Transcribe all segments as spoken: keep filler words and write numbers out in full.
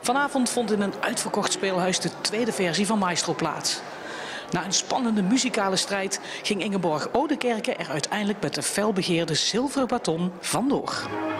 Vanavond vond in een uitverkocht speelhuis de tweede versie van Maestro plaats. Na een spannende muzikale strijd ging Ingeborg Oudekerke er uiteindelijk met de felbegeerde zilveren baton vandoor.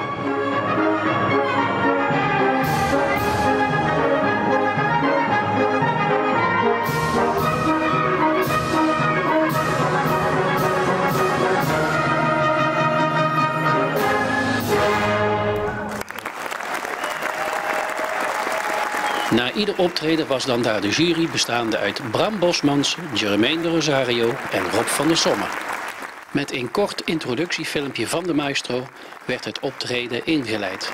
Na ieder optreden was dan daar de jury bestaande uit Bram Bosmans, Jermaine de Rosario en Rob van der Somme. Met een kort introductiefilmpje van de maestro werd het optreden ingeleid.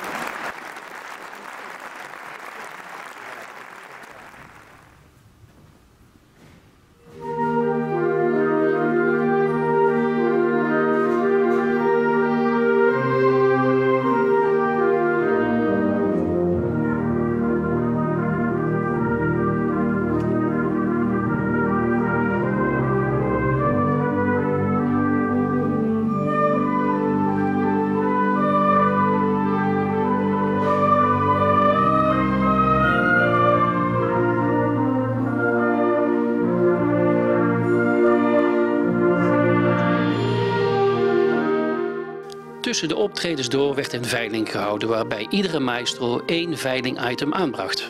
Tussen de optredens door werd een veiling gehouden waarbij iedere maestro één veiling-item aanbracht.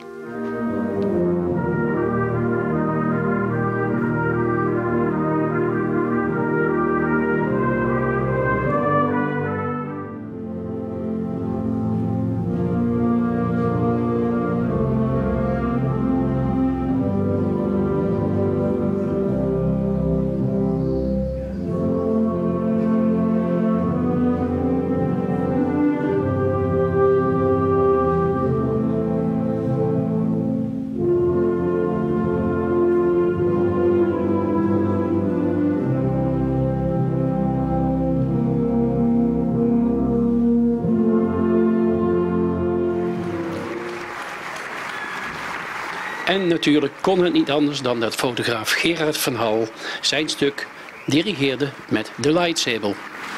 En natuurlijk kon het niet anders dan dat fotograaf Gerard van Hal zijn stuk dirigeerde met de lightsabel.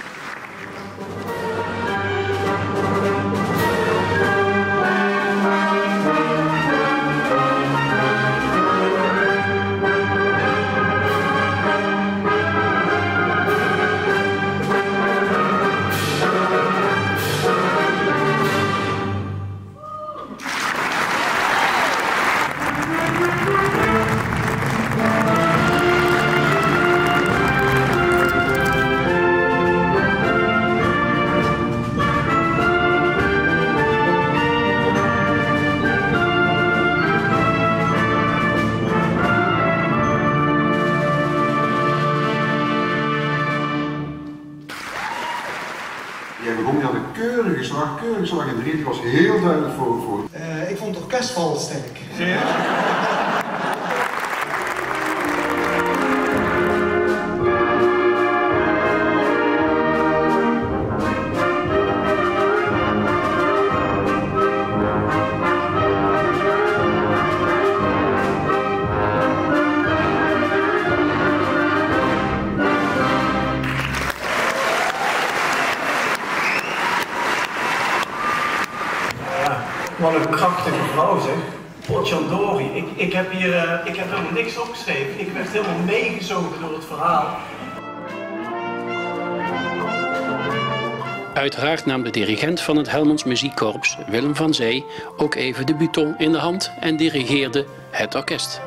Jij begon, die had een keurige slag, keurige slag in drie. Die was heel duidelijk voor. voor. Uh, ik vond het orkestval sterk. Serieus? Wat een krachtige vrouw zeg. Potjandori. Ik, ik heb hier uh, ik heb helemaal niks opgeschreven. Ik werd helemaal meegezogen door het verhaal. Uiteraard nam de dirigent van het Helmonds Muziekkorps, Willem van Zee, ook even de buton in de hand en dirigeerde het orkest.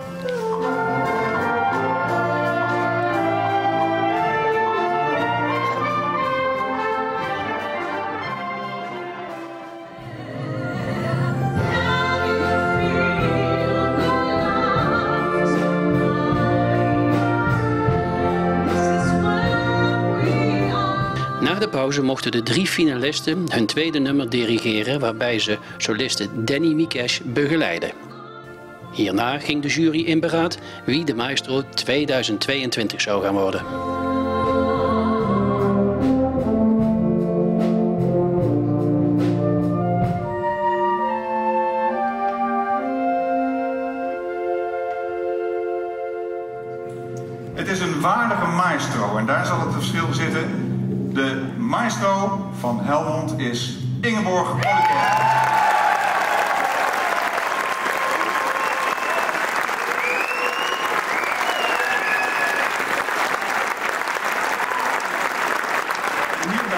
Na de pauze mochten de drie finalisten hun tweede nummer dirigeren, waarbij ze soliste Danny Mikesh begeleidden. Hierna ging de jury in beraad wie de maestro tweeduizend tweeëntwintig zou gaan worden. Het is een waardige maestro en daar zal het verschil zitten. De maestro van Helmond is Ingeborg Oudekerke.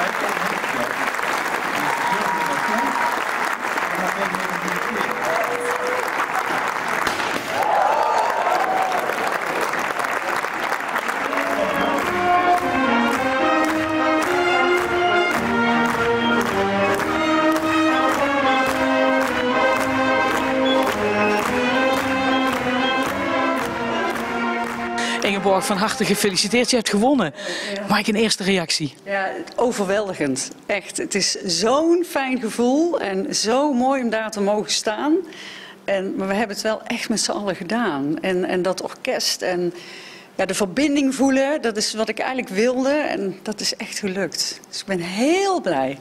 Ingeborg, van harte gefeliciteerd. Je hebt gewonnen. Mag ik een eerste reactie? Ja, overweldigend. Echt. Het is zo'n fijn gevoel en zo mooi om daar te mogen staan. En, maar we hebben het wel echt met z'n allen gedaan. En, en dat orkest en ja, de verbinding voelen, dat is wat ik eigenlijk wilde. En dat is echt gelukt. Dus ik ben heel blij.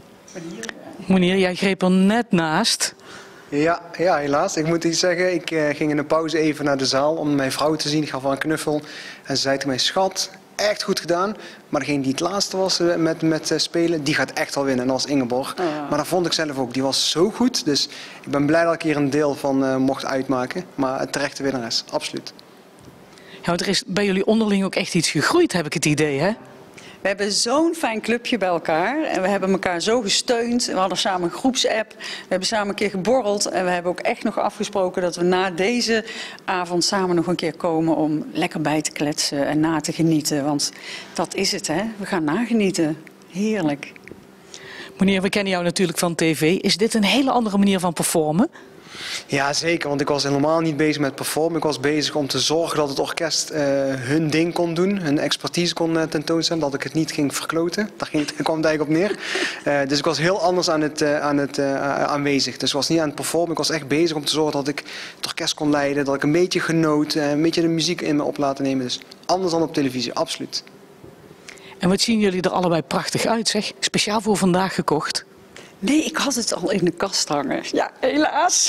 Meneer, jij greep er net naast. Ja, ja, helaas. Ik moet iets zeggen. Ik uh, ging in de pauze even naar de zaal om mijn vrouw te zien. Ik gaf haar een knuffel. En ze zei tegen mij, schat, echt goed gedaan. Maar degene die het laatste was uh, met, met uh, spelen, die gaat echt wel winnen. En dat was Ingeborg. Oh. Maar dat vond ik zelf ook. Die was zo goed. Dus ik ben blij dat ik hier een deel van uh, mocht uitmaken. Maar het terechte winnares, absoluut. Ja, want er is bij jullie onderling ook echt iets gegroeid, heb ik het idee, hè? We hebben zo'n fijn clubje bij elkaar en we hebben elkaar zo gesteund. We hadden samen een groepsapp, we hebben samen een keer geborreld en we hebben ook echt nog afgesproken dat we na deze avond samen nog een keer komen om lekker bij te kletsen en na te genieten. Want dat is het, hè? We gaan nagenieten. Heerlijk. Meneer, we kennen jou natuurlijk van tv. Is dit een hele andere manier van performen? Ja, zeker. Want ik was helemaal niet bezig met performen. Ik was bezig om te zorgen dat het orkest uh, hun ding kon doen. Hun expertise kon uh, tentoonstellen. Dat ik het niet ging verkloten. Daar, ging, daar kwam het eigenlijk op neer. Uh, dus ik was heel anders aan het, uh, aan het, uh, aanwezig. Dus ik was niet aan het performen. Ik was echt bezig om te zorgen dat ik het orkest kon leiden. Dat ik een beetje genoot. Uh, een beetje de muziek in me op laten nemen. Dus anders dan op televisie, absoluut. En wat zien jullie er allebei prachtig uit, zeg. Speciaal voor vandaag gekocht. Nee, ik had het al in de kast hangen. Ja, helaas.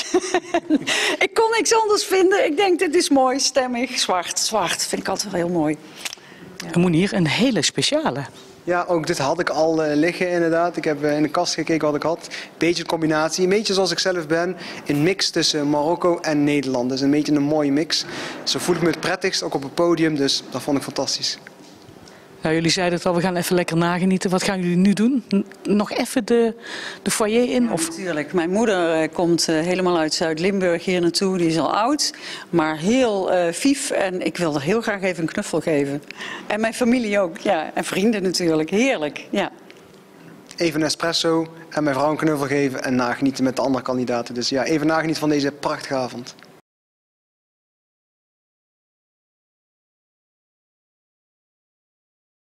Ik kon niks anders vinden. Ik denk, dit is mooi, stemmig. Zwart, zwart. Vind ik altijd wel heel mooi. Ja. En Monier, een hele speciale. Ja, ook dit had ik al uh, liggen inderdaad. Ik heb uh, in de kast gekeken wat ik had. Beetje een combinatie, een beetje zoals ik zelf ben. Een mix tussen Marokko en Nederland. Dus een beetje een mooie mix. Zo voel ik me het prettigst, ook op het podium. Dus dat vond ik fantastisch. Nou, jullie zeiden het al, we gaan even lekker nagenieten. Wat gaan jullie nu doen? Nog even de, de foyer in? Ja, of? Natuurlijk. Mijn moeder uh, komt uh, helemaal uit Zuid-Limburg hier naartoe. Die is al oud, maar heel uh, vief. En ik wil er heel graag even een knuffel geven. En mijn familie ook. Ja. En vrienden natuurlijk. Heerlijk. Ja. Even een espresso en mijn vrouw een knuffel geven en nagenieten met de andere kandidaten. Dus ja, even nagenieten van deze prachtige avond.